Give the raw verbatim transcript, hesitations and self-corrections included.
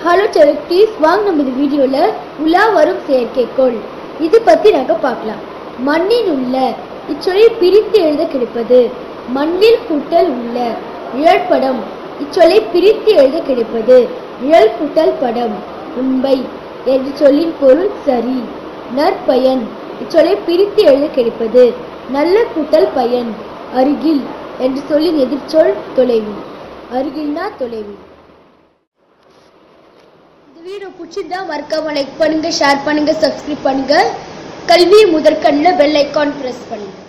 Hello செலக்டீஸ், வாங்க நம்ம இந்த வீடியோல உலா வரும் செயற்கைக்கோள் இது பத்தி நாங்க பார்க்கலாம். மண்ணில் உள்ள இச்சொல்லை பிரித்து எழுத கிடைப்பது. மண்ணில் கூட்டல் உள்ள நிழற்படம் இச்சொல்லை பிரித்து எழுத கிடைப்பது. நிழல் கூட்டல் படம். உண்மை என்ற சொல்லின் பொருள் சரி. நற்பயன் இச்சொல்லை பிரித்து எழுத கிடைப்பது. நல்ல கூட்டல் பயன். அருகில் என்ற சொல்லின் எதிர்ச்சொல் தொலைவில். அருகில்னா தொலைவில். இந்த வீடியோ பிடிச்சிருந்தா மறக்காம லைக் பண்ணுங்க, ஷேர் பண்ணுங்க, சப்ஸ்கிரைப் பண்ணுங்க. கல்வி முதற்கண்ணில் பெல் ஐக்கான் பிரஸ் பண்ணுங்க.